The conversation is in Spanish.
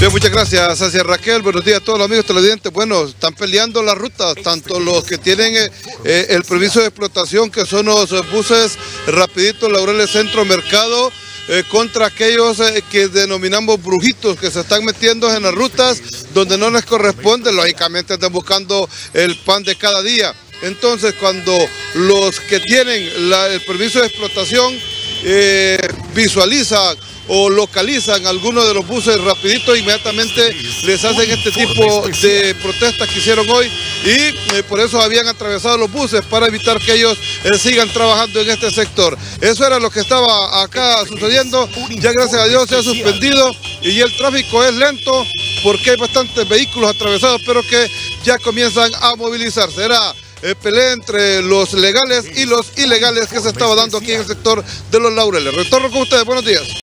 Bien, muchas gracias, Sacia Raquel. Buenos días a todos los amigos televidentes. Bueno, están peleando las rutas, tanto los que tienen el permiso de explotación, que son los buses rapiditos Laureles Centro Mercado, contra aquellos que denominamos brujitos, que se están metiendo en las rutas donde no les corresponde. Lógicamente están buscando el pan de cada día. Entonces, cuando los que tienen el permiso de explotación visualizan o localizan algunos de los buses rapiditos, inmediatamente les hacen este tipo de protestas que hicieron hoy, y por eso habían atravesado los buses para evitar que ellos sigan trabajando en este sector. Eso era lo que estaba acá sucediendo. Ya gracias a Dios se ha suspendido y el tráfico es lento porque hay bastantes vehículos atravesados, pero que ya comienzan a movilizarse. Era pelea entre los legales y los ilegales que se estaba dando aquí en el sector de los Laureles. Retorno con ustedes, buenos días.